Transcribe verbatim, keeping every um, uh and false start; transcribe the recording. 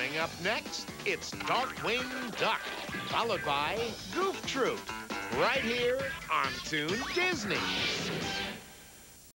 Coming up next, it's Darkwing Duck, followed by Goof Troop, right here on Toon Disney.